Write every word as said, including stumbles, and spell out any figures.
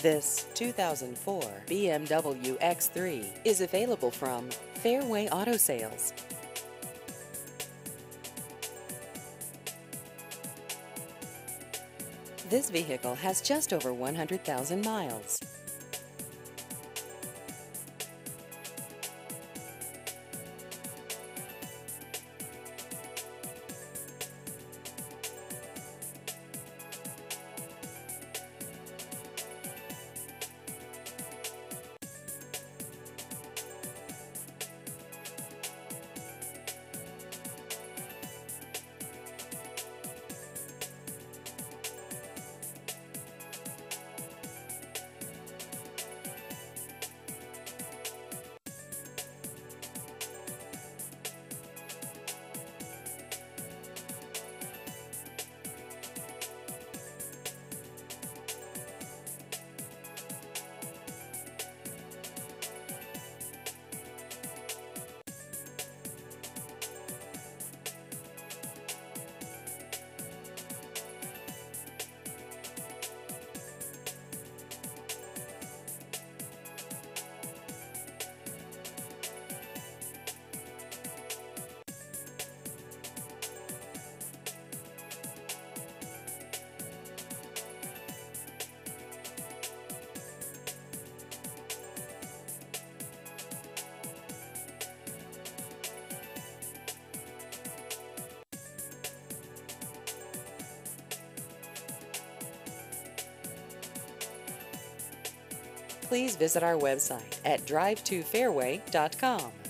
This two thousand four B M W X three is available from Fairway Auto Sales. This vehicle has just over one hundred thousand miles. Please visit our website at drive to fairway dot com.